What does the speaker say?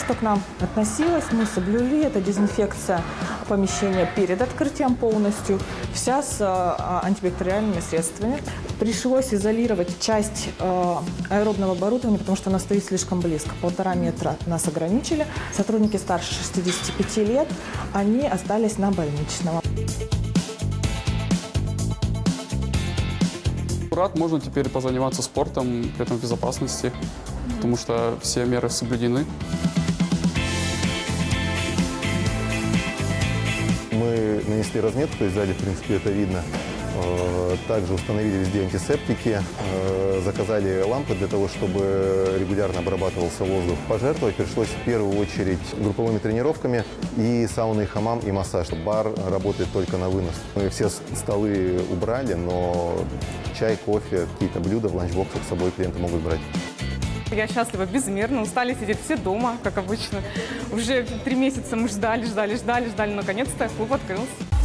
что к нам относилось, мы соблюли. Это дезинфекция помещения перед открытием полностью, вся с антибактериальными средствами. Пришлось изолировать часть аэробного оборудования, потому что она стоит слишком близко. 1,5 метра нас ограничили. Сотрудники старше 65 лет, они остались на больничном. Рад, можно теперь позаниматься спортом, при этом в безопасности, потому что все меры соблюдены. Мы нанесли разметку, то есть сзади, в принципе, это видно. Также установили везде антисептики, заказали лампы для того, чтобы регулярно обрабатывался воздух. Пожертвовать пришлось в первую очередь групповыми тренировками и сауна, и хамам, и массаж. Бар работает только на вынос. Мы все столы убрали, но чай, кофе, какие-то блюда в ланчбоксах с собой клиенты могут брать. Я счастлива безмерно, устали сидеть все дома, как обычно. Уже 3 месяца мы ждали, наконец-то клуб открылся.